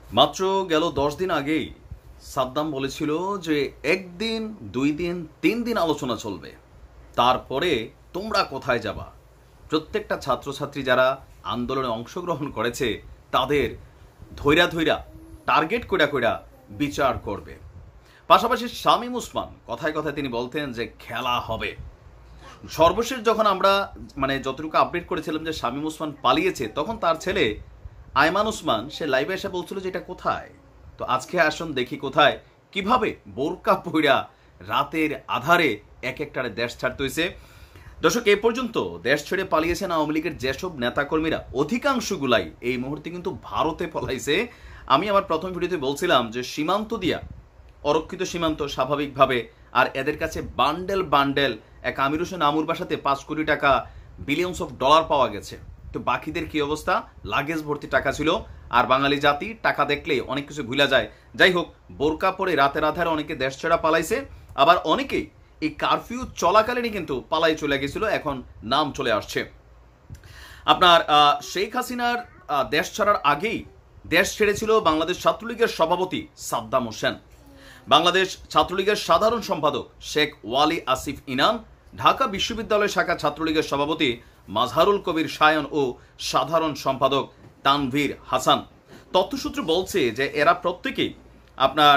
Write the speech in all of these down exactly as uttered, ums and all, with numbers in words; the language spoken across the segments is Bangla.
মাত্র গেল দশ দিন আগেই সাদ্দাম বলেছিল যে একদিন দুই দিন তিন দিন আলোচনা চলবে, তারপরে তোমরা কোথায় যাবা। প্রত্যেকটা ছাত্রছাত্রী যারা আন্দোলনে অংশগ্রহণ করেছে তাদের ধৈরা ধৈরা টার্গেট কইরা কইরা বিচার করবে। পাশাপাশি শামীম ওসমান কথায় কথায় তিনি বলতেন যে খেলা হবে। সর্বশেষ যখন আমরা মানে যতটুকু আপডেট করেছিলাম যে শামীম ওসমান পালিয়েছে, তখন তার ছেলে আয়মান ওসমান সে লাইভে এসে বলছিল যে এটা কোথায়। তো আজকে আসুন দেখি কোথায়, কিভাবে বোরকা পইরা রাতের আধারে এক একটারে দেশ ছাড়তে হয়েছে। দর্শক, এ পর্যন্ত দেশ ছেড়ে পালিয়েছেন আওয়ামী লীগের যেসব নেতাকর্মীরা, অধিকাংশগুলাই এই মুহূর্তে কিন্তু ভারতে পলাইছে। আমি আমার প্রথম ভিডিওতে বলছিলাম যে সীমান্ত দিয়া, অরক্ষিত সীমান্ত স্বাভাবিকভাবে, আর এদের কাছে বান্ডেল বান্ডেল এক আমির হোসেন আমুর বাসাতে পাঁচ কোটি টাকা বিলিয়নস অফ ডলার পাওয়া গেছে। তো বাকিদের কি অবস্থা? লাগেজ ভর্তি টাকা ছিল। আর বাঙালি জাতি টাকা দেখলে অনেক কিছু ভুলা যায়। যাই হোক, বোরকা পরে রাতের আধারে অনেকে দেশ ছেড়া পালাইছে, আবার অনেকেই এই কারফিউ চলাকালীনই কিন্তু পালাই চলে গেছিল, এখন নাম চলে আসছে। আপনার শেখ হাসিনার দেশ ছাড়ার আগেই দেশ ছেড়েছিল বাংলাদেশ ছাত্রলীগের সভাপতি সাদ্দাম হোসেন, বাংলাদেশ ছাত্রলীগের সাধারণ সম্পাদক শেখ ওয়ালি আসিফ ইনাম, ঢাকা বিশ্ববিদ্যালয় শাখা ছাত্রলীগের সভাপতি মাজহারুল কবির সায়ন ও সাধারণ সম্পাদক তানভীর হাসান। তথ্যসূত্র বলছে যে এরা প্রত্যেকেই আপনার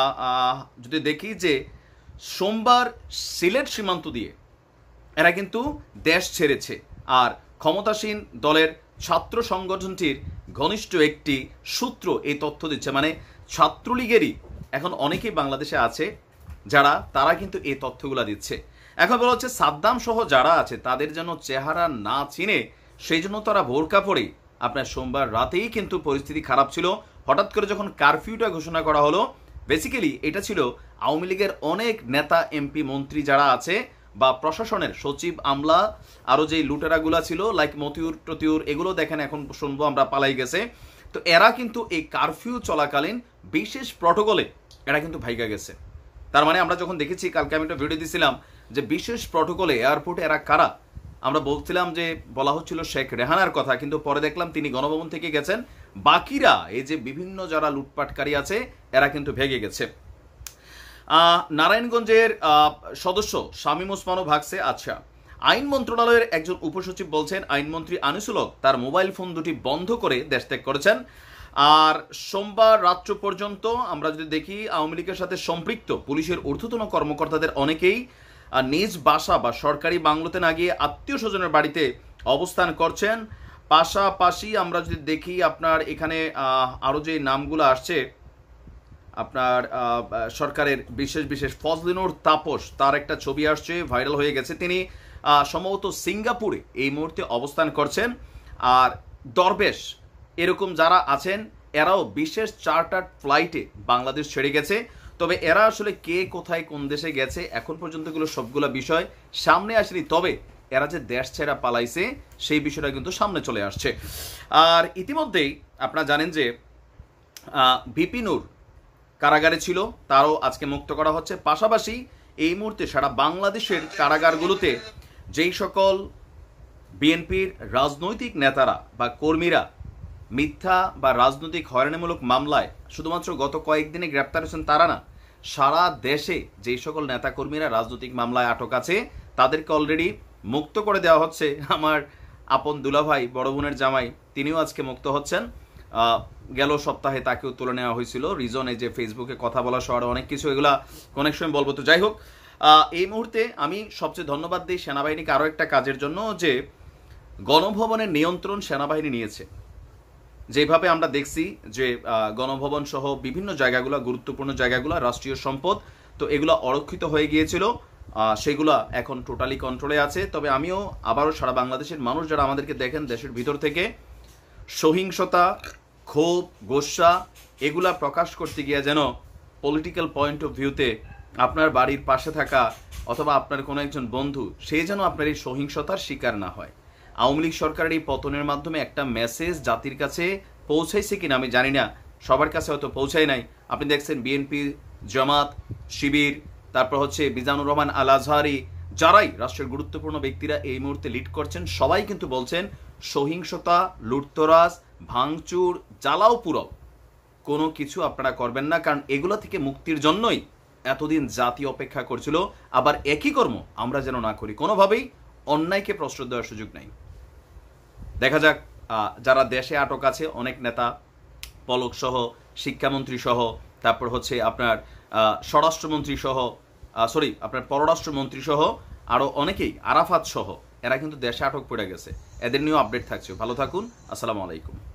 যদি দেখি যে সোমবার সিলেট সীমান্ত দিয়ে এরা কিন্তু দেশ ছেড়েছে। আর ক্ষমতাসীন দলের ছাত্র সংগঠনটির ঘনিষ্ঠ একটি সূত্র এই তথ্য দিচ্ছে, মানে ছাত্রলীগেরই এখন অনেকেই বাংলাদেশে আছে যারা, তারা কিন্তু এই তথ্যগুলা দিচ্ছে। এখন বলা হচ্ছে সাদ্দাম সহ যারা আছে তাদের যেন চেহারা না চিনে, সেই জন্য তারা বোরকা পরে আপনার সোমবার রাতেই কিন্তু পরিস্থিতি খারাপ ছিল। হঠাৎ করে যখন কারফিউটা ঘোষণা করা হলো, বেসিক্যালি এটা ছিল আওয়ামী লীগের অনেক নেতা এমপি মন্ত্রী যারা আছে বা প্রশাসনের সচিব আমলা আরও যেই লুটেরাগুলা ছিল লাইক মতিউর টতিউর, এগুলো দেখেন এখন শুনবো আমরা পালাই গেছে। তো এরা কিন্তু এই কারফিউ চলাকালীন বিশেষ প্রটোকলে এরা কিন্তু ভাইগা গেছে। তার মানে আমরা যখন দেখেছি, কালকে আমি একটা ভিডিও দিয়েছিলাম যে বিশেষ প্রটোকলে এয়ারপোর্টে এরা কারা, আমরা বলছিলাম যে বলা হচ্ছিল শেখ রেহানার কথা, কিন্তু পরে দেখলাম তিনি গণভবন থেকে গেছেন। বাকিরা এই যে বিভিন্ন যারা লুটপাটকারী আছে এরা কিন্তু ভেগে গেছে। নারায়ণগঞ্জের সদস্য শামীম ওসমানও ভাগছে। আচ্ছা, আইন মন্ত্রণালয়ের একজন উপসচিব বলছেন আইনমন্ত্রী আনিসুল হক তার মোবাইল ফোন দুটি বন্ধ করে দেশ ত্যাগ করেছেন। আর সোমবার রাত্র পর্যন্ত আমরা যদি দেখি, আওয়ামী লীগের সাথে সম্পৃক্ত পুলিশের ঊর্ধ্বতন কর্মকর্তাদের অনেকেই নিজ বাসা বা সরকারি বাংলোতে না গিয়ে আত্মীয় স্বজনের বাড়িতে অবস্থান করছেন। পাশাপাশি আমরা যদি দেখি আপনার এখানে আরও যে নামগুলো আসছে, আপনার সরকারের বিশেষ বিশেষ ফজলিনুর তাপস, তার একটা ছবি আসছে, ভাইরাল হয়ে গেছে। তিনি সম্ভবত সিঙ্গাপুরে এই মুহূর্তে অবস্থান করছেন। আর দরবেশ এরকম যারা আছেন এরাও বিশেষ চার্টার্ড ফ্লাইটে বাংলাদেশ ছেড়ে গেছে। তবে এরা আসলে কে কোথায় কোন দেশে গেছে এখন পর্যন্ত এগুলো সবগুলো বিষয় সামনে আসেনি, তবে এরা যে দেশ ছেড়া পালাইছে সেই বিষয়টা কিন্তু সামনে চলে আসছে। আর ইতিমধ্যেই আপনারা জানেন যে ভিপি নূর কারাগারে ছিল, তারও আজকে মুক্ত করা হচ্ছে। পাশাপাশি এই মুহূর্তে সারা বাংলাদেশের কারাগারগুলোতে যেই সকল বিএনপির রাজনৈতিক নেতারা বা কর্মীরা মিথ্যা বা রাজনৈতিক হয়রানিমূলক মামলায় শুধুমাত্র গত কয়েকদিনে গ্রেপ্তার হয়েছেন তারা না, সারা দেশে যেই সকল নেতাকর্মীরা রাজনৈতিক মামলায় আটক আছে তাদেরকে অলরেডি মুক্ত করে দেওয়া হচ্ছে। আমার আপন দুলাভাই বড় বোনের জামাই তিনিও আজকে মুক্ত হচ্ছেন। গেল সপ্তাহে তাকেও তুলে নেওয়া হয়েছিল রিজনে, যে ফেসবুকে কথা বলা সহ অনেক কিছু, এগুলা অনেক সময় বলবো। তো যাই হোক, এই মুহূর্তে আমি সবচেয়ে ধন্যবাদ দিই সেনাবাহিনীকে আরও একটা কাজের জন্য, যে গণভবনের নিয়ন্ত্রণ সেনাবাহিনী নিয়েছে। যেভাবে আমরা দেখছি যে গণভবন সহ বিভিন্ন জায়গাগুলো, গুরুত্বপূর্ণ জায়গাগুলো রাষ্ট্রীয় সম্পদ, তো এগুলো অরক্ষিত হয়ে গিয়েছিল, সেগুলো এখন টোটালি কন্ট্রোলে আছে। তবে আমিও আবারও সারা বাংলাদেশের মানুষ যারা আমাদেরকে দেখেন দেশের ভিতর থেকে, সহিংসতা, ক্ষোভ, গোস্বা এগুলা প্রকাশ করতে গিয়ে যেন পলিটিক্যাল পয়েন্ট অফ ভিউতে আপনার বাড়ির পাশে থাকা অথবা আপনার কোনো একজন বন্ধু, সে যেন আপনার এই সহিংসতার শিকার না হয়। আওয়ামী লীগ সরকারের এই পতনের মাধ্যমে একটা মেসেজ জাতির কাছে পৌঁছাইছে কিনা আমি জানি না, সবার কাছে হয়তো পৌঁছায় নাই। আপনি দেখছেন বিএনপি, জামাত, শিবির, তারপর হচ্ছে মিজানুর রহমান আল আজহারি, যারাই রাষ্ট্রের গুরুত্বপূর্ণ ব্যক্তিরা এই মুহূর্তে লিড করছেন, সবাই কিন্তু বলছেন সহিংসতা, লুটতরাজ, ভাঙচুর, জ্বালাও পুরাও কোনো কিছু আপনারা করবেন না, কারণ এগুলো থেকে মুক্তির জন্যই এতদিন জাতি অপেক্ষা করছিল। আবার একই কর্ম আমরা যেন না করি, কোনোভাবেই অন্যায়কে প্রশ্রয় দেওয়ার সুযোগ নাই। দেখা যাক যারা দেশে আটক আছে, অনেক নেতা, পলক সহ, শিক্ষামন্ত্রী সহ, তারপর হচ্ছে আপনার স্বরাষ্ট্রমন্ত্রী সহ, সরি আপনার পররাষ্ট্রমন্ত্রী সহ, আরও অনেকেই, আরাফাত সহ, এরা কিন্তু দেশে আটক পড়ে গেছে। এদের নিয়েও আপডেট থাকছে। ভালো থাকুন, আসসালামু আলাইকুম।